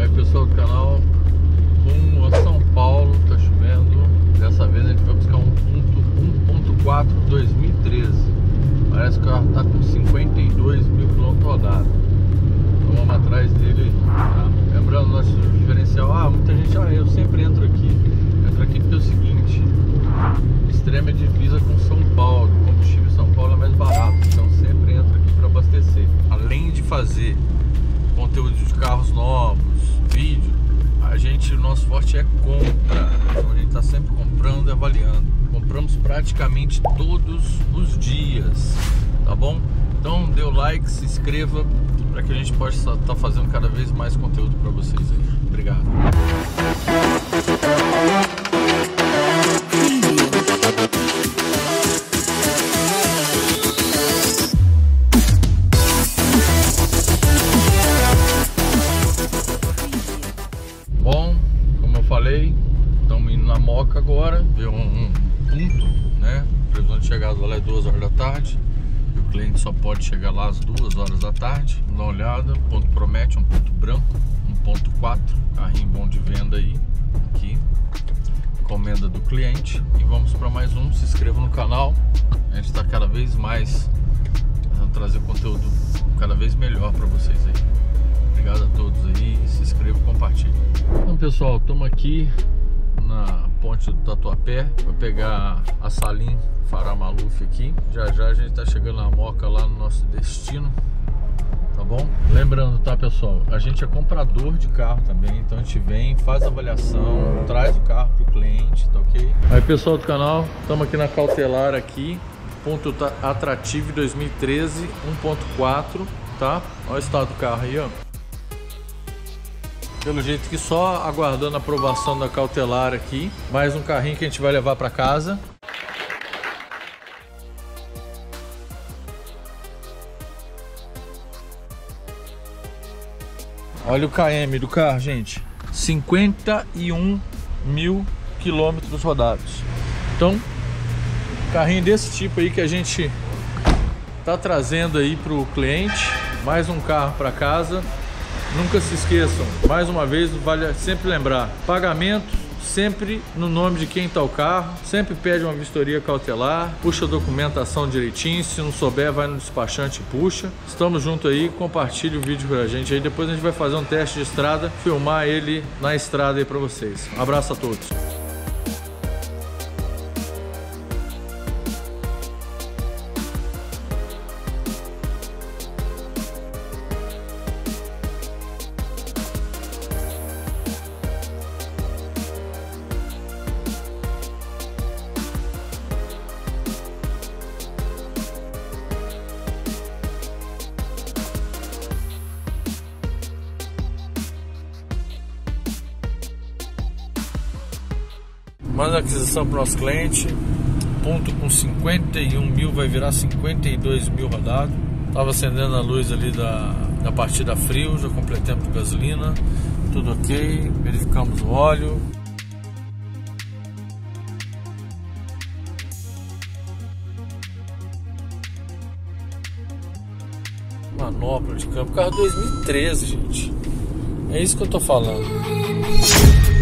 Pessoal do canal, rumo a São Paulo, tá chovendo. Dessa vez a gente vai buscar um 1.4 2013. Parece que o carro tá com 52 mil km rodados. Então vamos atrás dele, tá? Lembrando nosso diferencial, muita gente, eu sempre entro aqui porque é o seguinte: Extrema divisa com São Paulo, o combustível em São Paulo é mais barato, então sempre entro aqui para abastecer. Além de fazer conteúdo de carros novos, vídeo, o nosso forte é compra. Então a gente está sempre comprando e avaliando. Compramos praticamente todos os dias, tá bom? Então dê o like, se inscreva para que a gente possa estar fazendo cada vez mais conteúdo para vocês aí. Obrigado. Bom, como eu falei, estamos indo na Moca agora, ver um ponto, né? Previsão de chegada lá é 2 horas da tarde. E o cliente só pode chegar lá às 2 horas da tarde. Dá uma olhada, o ponto promete, um ponto branco, 1.4, carrinho bom de venda aí, aqui, encomenda do cliente. E vamos para mais um. Se inscreva no canal, a gente está cada vez mais trazer conteúdo cada vez melhor para vocês aí. Obrigado a todos aí, se inscreva e compartilhe. Então pessoal, estamos aqui na ponte do Tatuapé para pegar a Salim Farah Maluf aqui. Já a gente está chegando na Moca lá no nosso destino, tá bom? Lembrando, tá pessoal, a gente é comprador de carro também, então a gente vem, faz a avaliação, traz o carro pro cliente, tá ok? Aí pessoal do canal, estamos aqui na Cautelar aqui, ponto atrativo 2013, 1.4, tá? Olha o estado do carro aí, ó. Pelo jeito que só aguardando a aprovação da Cautelar aqui. Mais um carrinho que a gente vai levar para casa. Olha o KM do carro, gente. 51 mil quilômetros rodados. Então, carrinho desse tipo aí que a gente tá trazendo aí pro cliente. Mais um carro para casa. Nunca se esqueçam, mais uma vez, vale sempre lembrar, pagamento sempre no nome de quem está o carro, sempre pede uma vistoria cautelar, puxa a documentação direitinho, se não souber vai no despachante e puxa. Estamos juntos aí, compartilhe o vídeo com a gente aí, depois a gente vai fazer um teste de estrada, filmar ele na estrada aí para vocês. Um abraço a todos. Manda aquisição para o nosso cliente. Ponto com 51 mil vai virar 52 mil rodado. Tava acendendo a luz ali da partida frio. Já completamos com gasolina. Tudo ok. Verificamos o óleo. Manopla de câmbio. Carro 2013, gente. É isso que eu tô falando.